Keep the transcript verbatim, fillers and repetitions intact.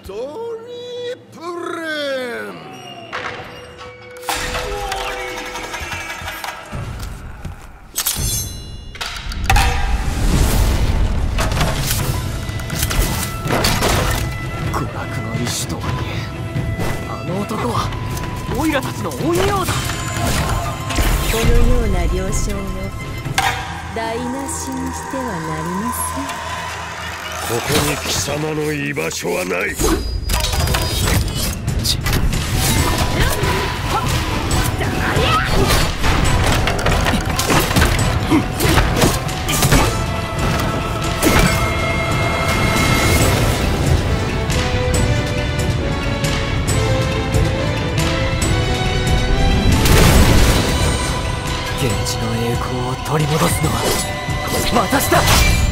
トリプルン。 娯楽の意志とはいえ、あの男はオイラたちの鬼王だ。 このような了承を台無しにしてはなりません。 ここに貴様の居場所はない。 源氏の栄光を取り戻すのは私だ。